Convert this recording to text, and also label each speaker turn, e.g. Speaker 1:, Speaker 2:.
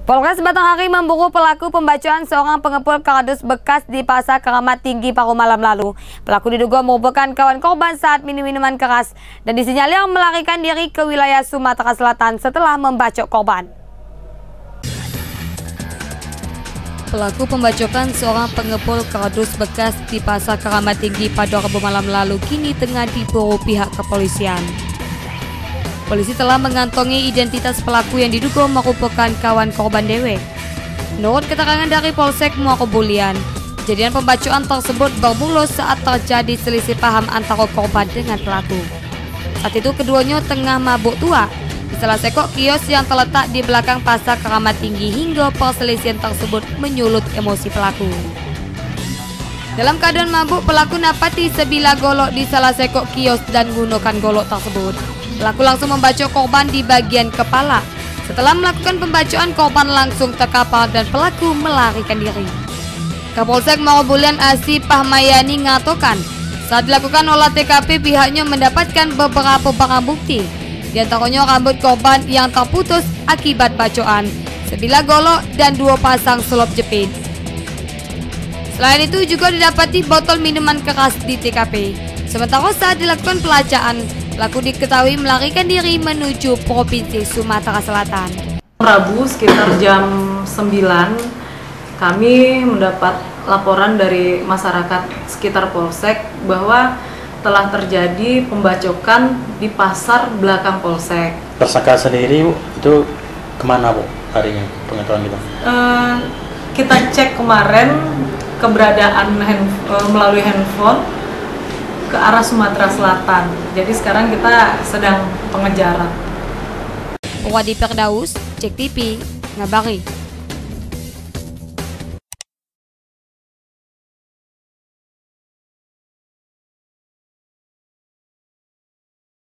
Speaker 1: Polres Batanghari memburu pelaku pembacokan seorang pengepul kardus bekas di Pasar Keramat Tinggi Paru malam lalu. Pelaku diduga merupakan kawan korban saat minum minuman keras dan disinyalir melarikan diri ke wilayah Sumatera Selatan setelah membacok korban. Pelaku pembacokan seorang pengepul kardus bekas di Pasar Keramat Tinggi pada Rabu malam lalu kini tengah diburu pihak kepolisian. Polisi telah mengantongi identitas pelaku yang diduga merupakan kawan korban dewek. Menurut keterangan dari Polsek Muaro Bulian, kejadian pembacokan tersebut bermula saat terjadi selisih paham antara korban dengan pelaku. Saat itu keduanya tengah mabuk tua di salah sekok kios yang terletak di belakang Pasar Keramat Tinggi hingga perselisihan tersebut menyulut emosi pelaku. Dalam keadaan mabuk, pelaku napati sebilah golok di salah sekok kios dan menggunakan golok tersebut. Pelaku langsung membacok korban di bagian kepala. Setelah melakukan pembacokan, korban langsung terkapar dan pelaku melarikan diri. Kapolsek Muaro Bulian Asih Pahmayani mengatakan, saat dilakukan olah TKP pihaknya mendapatkan beberapa barang bukti. Di antaranya rambut korban yang terputus akibat bacokan, sebilah golok dan 2 pasang selop jepit. Selain itu juga didapati botol minuman keras di TKP. Sementara saat dilakukan pelacakan, pelaku diketahui melarikan diri menuju Provinsi Sumatera Selatan.
Speaker 2: Rabu sekitar jam 9 kami mendapat laporan dari masyarakat sekitar Polsek bahwa telah terjadi pembacokan di pasar belakang Polsek.
Speaker 3: Tersangka sendiri itu kemana Bu hari ini pengetahuan kita?
Speaker 2: Kita cek kemarin keberadaan melalui handphone ke arah Sumatera Selatan. Jadi sekarang kita sedang pengejaran.
Speaker 1: Wadi Perdaus, Cek TV, Ngabari.